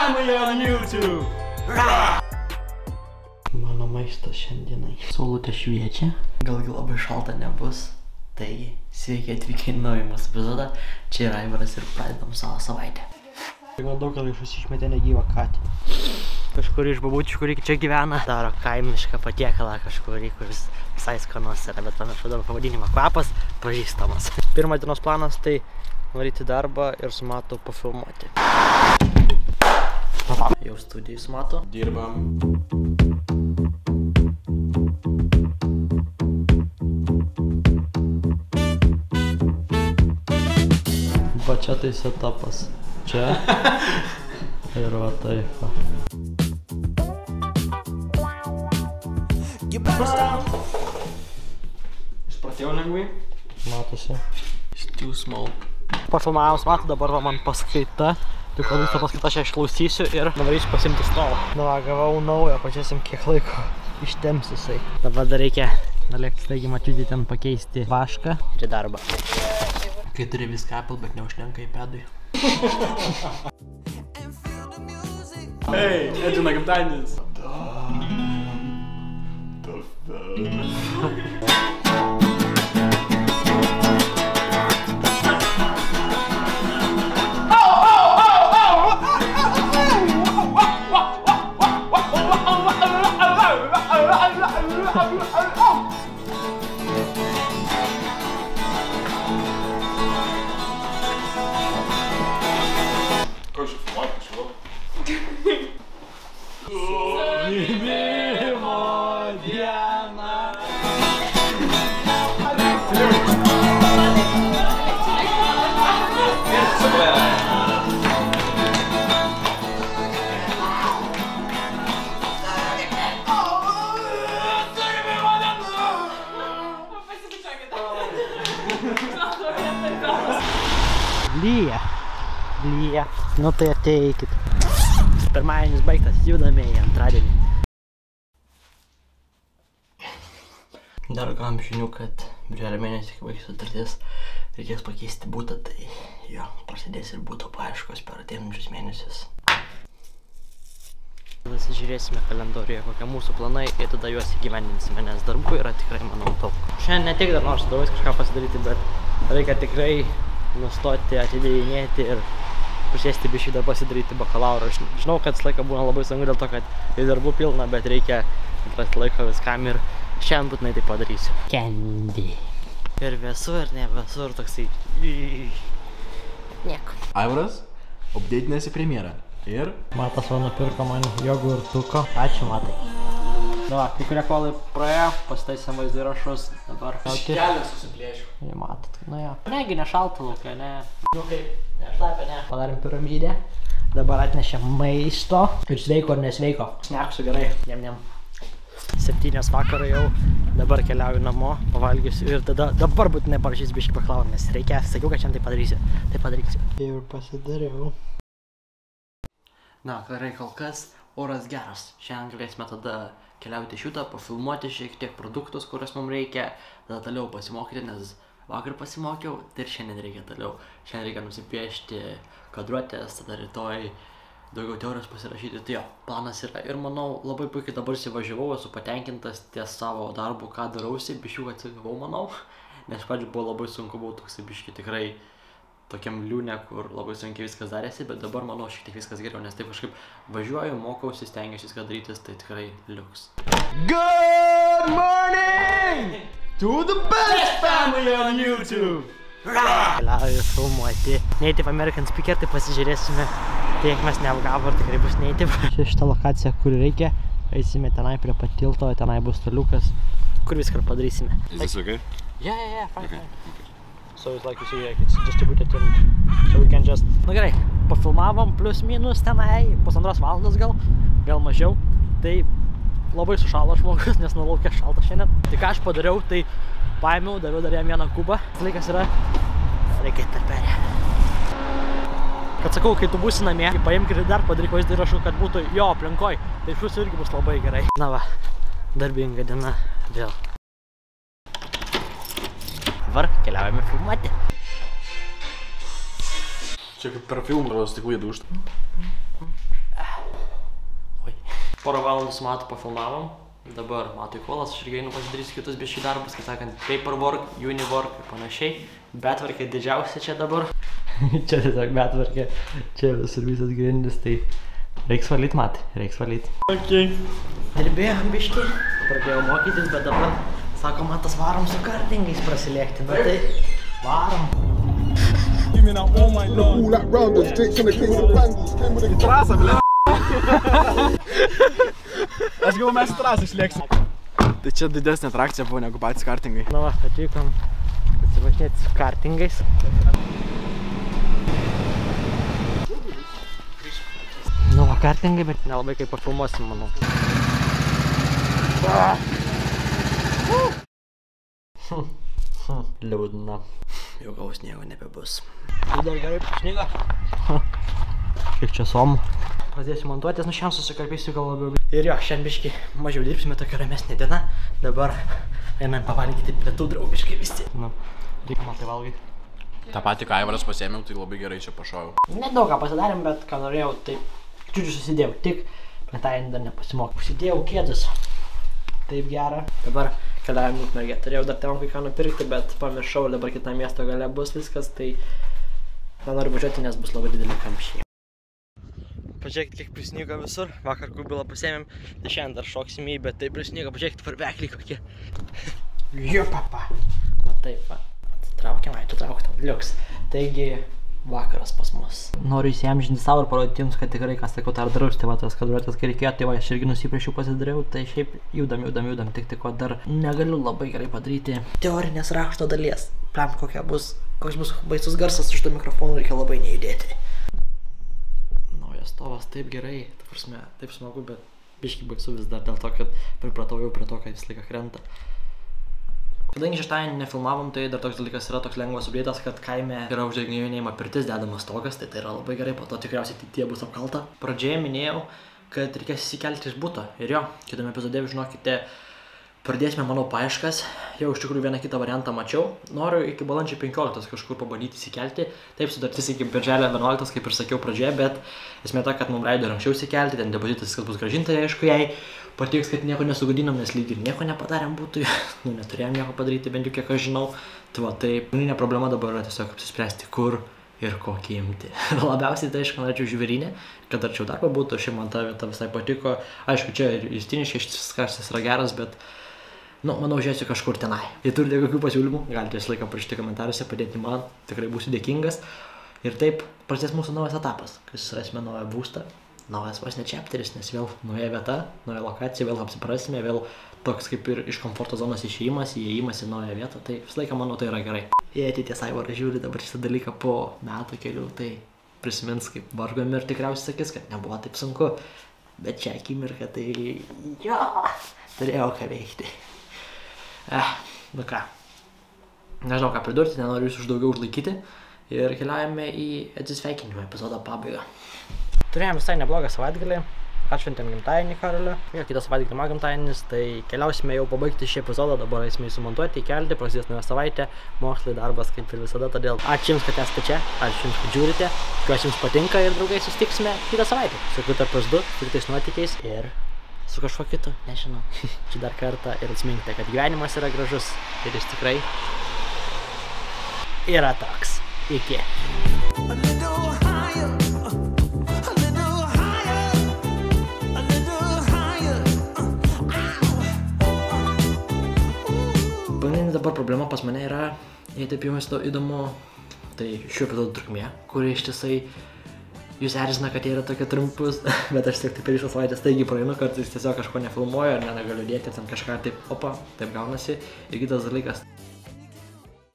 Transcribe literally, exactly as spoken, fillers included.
family on YouTube. Mano maistas šiandienai. Saulutė šviečia. Galgi labai šalta nebus. Taigi, sveiki atvykę į naują mūsų epizodą. Čia yra Aivaras ir pradedam savo savaitę. Manau, kad iš jūsų išmetė negyvą katę. Kažkur iš babučių, kuri čia gyvena, daro kaimišką patiekalą kažkurį, kuris visai skanus yra, bet pamiršau dabar pavadinimą. Kvapas pažįstamas. Pirmas dienos planas tai varyti darbą ir su Matu pafilmuoti. Jau studijai su Matu. Dirbam. Va čia tai setupas. Čia. Ir va taip. Išpratėjau lengvai. Matosi. It's too small. Pafilmavom su Matu, dabar va man paskaita. Tik kad visą paskaitą aš ją išklausysiu ir dabarysiu pasimti stalą. Nu va, gavau naują, pažiūrėsim kiek laiko ištems jisai. Dabar dar reikia nalėkti staigi matyti ten pakeisti vašką ir į darbą. Kai turi viską Apple, bet neužtenka iPadui. Hey, Edžina gimtadienis. Lyja. Lyja. Nu tai ateikit. Pirmadienis baigtas, judame į antradienį. Dar gavom žinių, kad birželio mėnesį, kai baigsis sutartis, reikės pakeisti butą, tai jo, prasidės ir buto paieškos per ateinančius mėnesius. Pasižiūrėsime kalendoriuje, kokie mūsų planai ir tada juos įgyvendinsime, nes darbų yra tikrai, manau, daug. Šiandien ne tik dar nors darbais kažką pasidaryti, bet reikia tikrai nustoti, atidėjinėti ir prisėsti biškį dar pasidaryti bakalauro. Žinau, kad laiką būna labai sunku dėl to, kad į darbų pilna, bet reikia atrasti laiko viskam ir šiandien būtinai tai padarysiu. Candy. Ir vėsu, ir ne vėsu, ir toksai... Nieko. Aivaras, updeitinėsi premjerą. Ir? Matas va nupirko man jogurtuko. Ačiū, Matai. Nu va, kai kurie kolai praėjo, pasitaisėm vaizdo įrašus, dabar... Kelią susiplėšiu. Jei matot, nu jo. Negi nešalta laukia, ne. Nu kaip, nešlapia, ne. Padarėm piramidę. Dabar atnešėm maisto. Ir sveiko ar nesveiko. Sneksiu gerai. Niam, niam. Septynės vakaro jau. Dabar keliauju namo, pavalgysiu ir tada dabar būtinai parašysiu biškį bakalauro, nes reikia, sakiau, kad šiandien tai padarysiu. Tai padarysiu. Ir pasidariau. Na, karai kol kas, oras geras. Šiandien galėsime tada keliauti šitą, pafilmuoti šiek tiek produktus, kuriuos mums reikia, tada toliau pasimokyti, nes vakar pasimokiau, tai ir šiandien reikia toliau. Šiandien reikia nusipiešti kadruotės, tada rytoj daugiau teorijos pasirašyti. Tai jo, planas yra ir manau, labai puikiai dabar įsivažiavau, esu patenkintas ties savo darbu, ką darausi, biškių atsigavau, manau, nes pradžių buvo labai sunku, buvau toksai biškį tikrai tokiam liūne, kur labai sunkiai viskas darėsi, bet dabar manau šiek tiek viskas geriau, nes taip kažkaip važiuoju, mokausi, stengiuosi viską darytis, tai tikrai liuks. Good morning to the best family on YouTube! Keliauju filmuoti Native American Speaker, tai pasižiūrėsime, tiek mes neapgavo, ar tikrai bus Native. Šitą lokaciją, kur reikia, eisime tenai prie pat tilto, tenai bus toliukas, kur viską padarysime. Is this okay? Yeah, yeah, yeah, fine, fine. So it's like you see, like it's distributed and so we can just... Nu gerai, pafilmavom plus minus tenai, pusantros valandos gal, gal mažiau. Tai labai sušalo žmogus, nes nulaukia šalta šiandien. Tai ką aš padariau, tai paėmiau, daviau dar jam vieną kubą. Laikas yra... Reikia tarperė. Kad sakau, kai tu būsi namie, paimk ir dar padaryk vaizdą įrašų, kad būtų jo aplinkoj. Tai iš jūsų irgi bus labai gerai. Na va, darbinga diena vėl. Dabar keliaujame filmuoti. Čia kaip per filmą, gal stikų įdūžtų. porą valandų su Matu pafilmavom. Dabar Matui kolas, aš irgi einu pasidarysiu kitus biškai darbus, kaip sakant, paperwork, uniwork ir panašiai. Betvarkė didžiausia čia dabar. Čia tiesiog betvarkė, čia visur visas grindis, tai reiks valyt, Matai, reiks valyt. Ok. Dirbėjom biškai, pradėjau mokytis, bet dabar, sako, Matas, varom su kartingais prasilėkti, bet tai varom. Trasą, ble. Aš galvoju, mes trasą išlėksim. Tai čia didesnė atrakcija buvo negu patys kartingai. Na va, atvykom pasivažinėti su kartingais. Nu va, kartingai, bet nelabai kaip pafilmuosim, manau. Liūdna. Jau gaus sniego nebebus. Tai dar gerai sniego. Kaip čia som. Pradėsiu montuotis, nu šiandien susikalbėsiu gal labiau. Ir jo, šiandien biškai mažiau dirbsime, tokia ramesnė diena. Dabar einam pavalgyti pietų draugiškai visi. Nu, reikia Matai valgyti. Ta pati Kaivaras pasėmiau, tai labai gerai čia pašojau. Nedaug ką pasidarėm, bet ką norėjau, tai čiūdžiu susidėjau. Tik penktadienį dar nepasimokau. Užsidėjau kėdus. Taip gera. Dabar keliavim Ukmergę. Turėjau dar tevam kai ką nupirkti, bet pamiršau, dabar kitą miesto gale bus viskas, tai nenoriu važiuoti, nes bus labai dideli kamščiai. Pažiūrėkit, kiek prisnygo visur. Vakar kubilą pasėmėm, tai šiandien dar šoksim į, bet tai prisnygo. Pažiūrėkit, farbekliai kokie. Jo, papa. Va taip, va. Atsitraukiam, atitrauk tau. Liuks. Taigi, vakaras pas mus. Noriu įsiamžinti savo ir parodyti jums, kad tikrai, ką sakau, tai ar darus, tai va tas kadruotas, kai reikėjo, tai va, aš irgi nusiprašiau pasidariau, tai šiaip judam, judam, judam, tik tik va dar negaliu labai gerai padaryti teorinės rašto dalies. Plem, kokia bus, koks bus baisus garsas iš to mikrofonų, reikia labai nejudėti. Stovas taip gerai, ta prasme, taip smagu, bet biškai baisu vis dar dėl to, kad pripratau jau prie to, kad visą laiką krenta. Kadangi šeštadienį nefilmavom, tai dar toks dalykas yra toks lengvas updėtas, kad kaime yra uždeginėjama pirtis, dedamas stogas, tai tai yra labai gerai, po to tikriausiai tie bus apkalta. Pradžioje minėjau, kad reikės įsikelti iš buto. Ir jo, kitame epizode, žinokite, pradėsime, manau, paieškas. Jau iš tikrųjų vieną kitą variantą mačiau. Noriu iki balandžio penkioliktos kažkur pabandyti įsikelti. Taip, sutartis iki birželio vienuoliktos, kaip ir sakiau pradžioje, bet esmė ta, kad mums leido ir anksčiau įsikelti, ten depozitas, kad bus grąžinta, aišku, jai patiks, kad nieko nesugadinom, nes lyg ir nieko nepadarėm būtų. Nu, neturėjom nieko padaryti, bent jau kiek aš žinau. Tai va, tai pagrindinė problema dabar yra tiesiog apsispręsti, kur ir kokį imti. Labiausiai tai, aišku, norėčiau žvėrynę, kad arčiau darbo būtų, šiaip man ta vieta visai patiko. Aišku, čia ir Justiniškė šis karstas yra geras, bet nu, manau, žiūrėsiu kažkur tenai. Jei turite kokių pasiūlymų, galite visą laiką parašyti komentaruose, padėti man, tikrai būsiu dėkingas. Ir taip prasidės mūsų naujas etapas, kai susirasime naują būstą, naujas vos ne chapteris, nes vėl nauja vieta, nauja lokacija, vėl apsiprasime, vėl toks kaip ir iš komforto zonos išėjimas, įėjimas į naują vietą, tai visą laiką, manau, tai yra gerai. Jei ateities Aivaras žiūri dabar šitą dalyką po metų kelių, tai prisimins, kaip vargom ir tikriausiai sakys, kad nebuvo taip sunku, bet šią akimirką tai jo, turėjau ką veikti. Eh, nu ką, nežinau ką pridurti, nenoriu jūs už daugiau užlaikyti ir keliaujame į atsisveikinimo epizodo pabaigą. Turėjom visai neblogą savaitgalį, atšventėm gimtadienį Karolio. Jo, kitas savaitgalį mano gimtadienis, tai keliausime jau pabaigti šį epizodą, dabar eisime sumontuoti, įkelti, prasidės nauja savaitė, mokslai, darbas kaip ir visada, todėl ačiū jums, kad esate čia, ačiū jums, kad žiūrite, tikiuosi jums patinka ir draugai susitiksime kitą savaitę. Su Kutarpas du, su kitais nuotykiais ir su kažkuo kitu, nežinau. Čia dar kartą ir atsiminkite, kad gyvenimas yra gražus ir jis tikrai yra toks. Iki. Pagrindinė dabar problema pas mane yra, jei taip jums įdomu, tai šiuo epizodu trukmė, kuri ištisai jūs erzina, kad jie yra tokie trumpus, bet aš tiek taip per visą savaitę staigiai praeinu, kartais tiesiog kažko nefilmuoju ar negaliu dėti, ten kažką taip, opa, taip gaunasi. Ir kitas dalykas,